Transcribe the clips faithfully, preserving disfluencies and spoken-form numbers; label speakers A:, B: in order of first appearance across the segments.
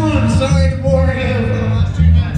A: one. Sorry to bore you for the last two minutes.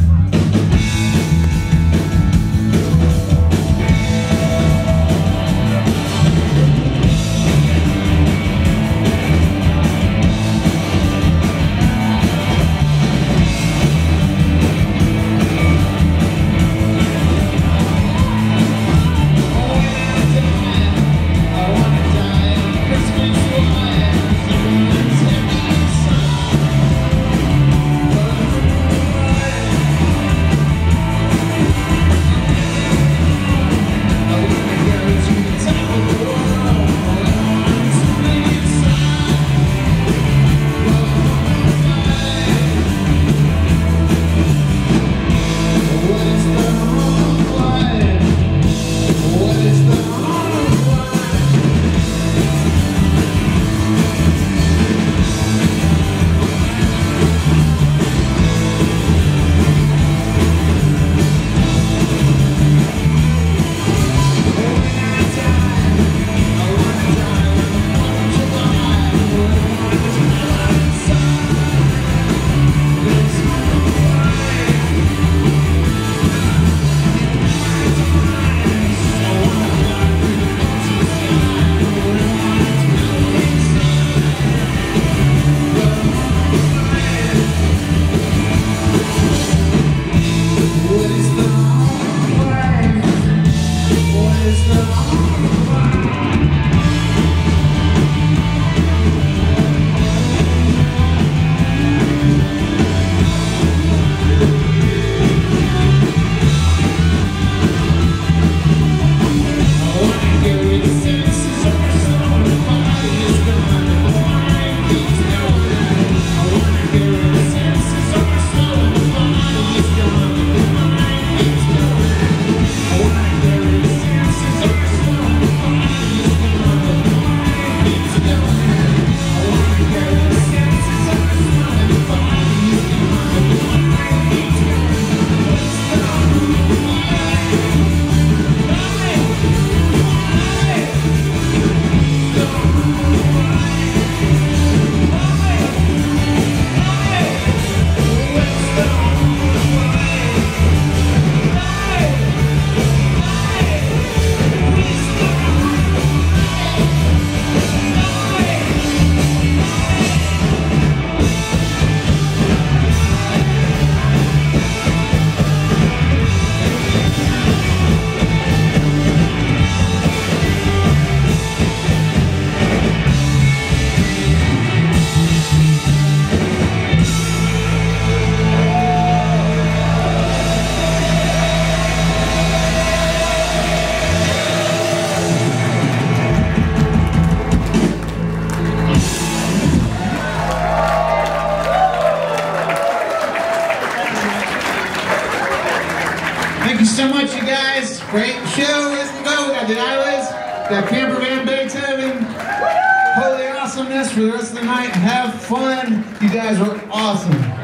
A: Thank you so much, you guys. Great show. Let's go. We got the Islands, got Camper Van Beethoven. Holy awesomeness for the rest of the night. Have fun. You guys are awesome.